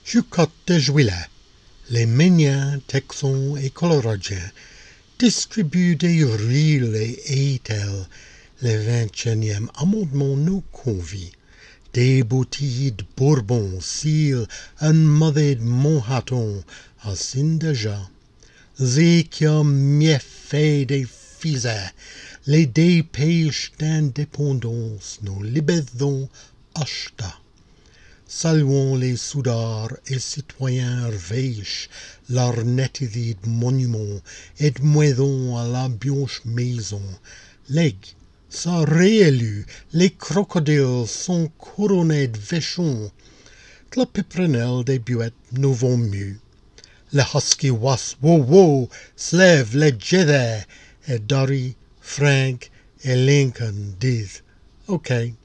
Jucot de Juilet, les Mainiens, Texans et Coloradiens distribuent des rilles et étels. Le 21e amendement nous convie. Des bouteilles de Bourbon, Cil, un mauvais Manhattan, à déjà. C'est qui a mieux fait des fisets, les dépêches d'indépendance, nos libérations acheta. Saluons les soudards et citoyens vêches, leur netteté de monument, et moisons à la blanche maison. L'aigle sont réélus, les crocodiles sont couronnés de vachons. La piprennelle des buettes nous vont mieux. Le husky was wow se lève les Jèrriais, et Dory, Frank et Lincoln disent OK.